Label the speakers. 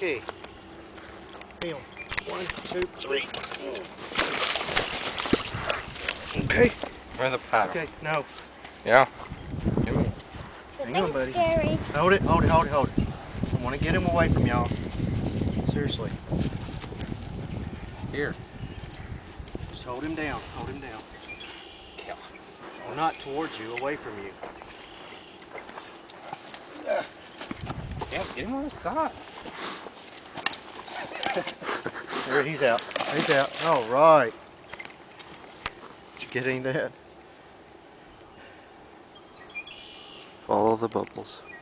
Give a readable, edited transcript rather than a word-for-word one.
Speaker 1: Okay. Feel. 1, 2, 3. Okay.
Speaker 2: Where's the paddle?
Speaker 1: Okay, no.
Speaker 2: Yeah. Give me.
Speaker 1: Hang on, buddy.
Speaker 3: Scary.
Speaker 1: Hold it, hold it, hold it, hold it. I want to get him away from y'all. Seriously.
Speaker 2: Here.
Speaker 1: Just hold him down, hold him down.
Speaker 2: Kill.
Speaker 1: Well, not towards you, away from you.
Speaker 2: Yeah, get him on the side.
Speaker 1: There, he's out. He's out. All right. Did you get any of that?
Speaker 4: Follow the bubbles.